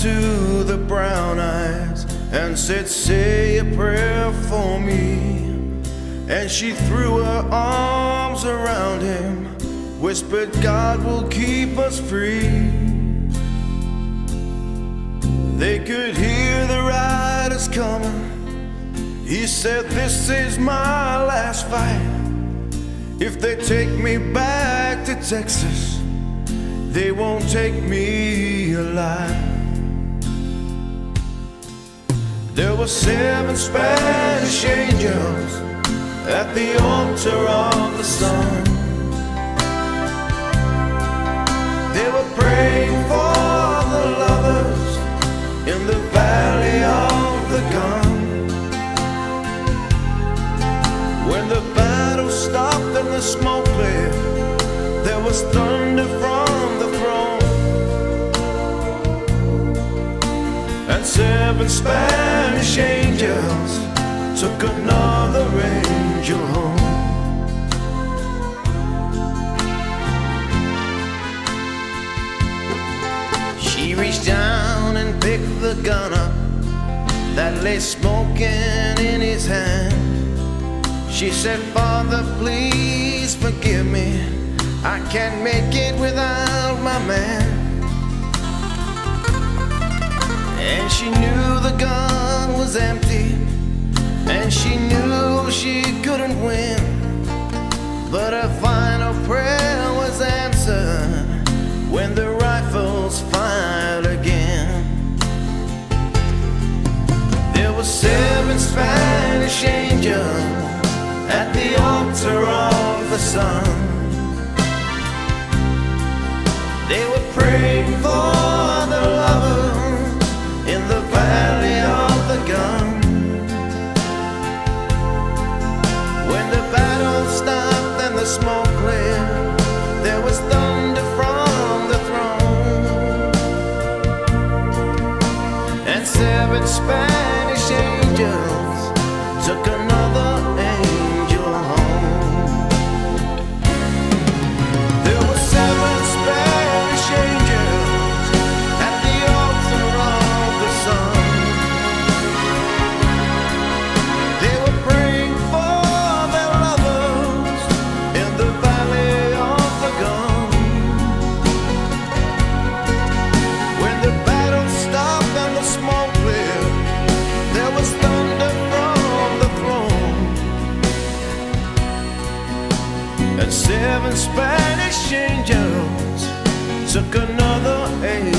to the brown eyes and said, "Say a prayer for me." And she threw her arms around him, whispered, "God will keep us free." They could hear the riders coming. He said, "This is my last fight. If they take me back to Texas, they won't take me alive." There were 7 Spanish angels at the altar of the sun. They were praying for the lovers in the valley of the gun. When the battle stopped and the smoke cleared, there was thunder from the throne. And 7 Spanish angels took another angel home. She reached down and picked the gun up that lay smoking in his hand. She said, "Father, please forgive me. I can't make it without my man." And she knew the gun was empty, and she knew she couldn't win. But her final prayer was answered when the rifles fired again. There were 7 Spanish angels at the altar of the sun. They were praying for the lovers in the valley of the gun. When the battle stopped and the smoke cleared, there was thunder from the throne. And 7 Spanish angels took another angel home. There were 7 Spanish angels at the altar of the sun. They were praying for their lovers in the valley of the gun. When the battle stopped and the smoke cleared, there was thunder from the throne. And 7 Spanish angels took another angel.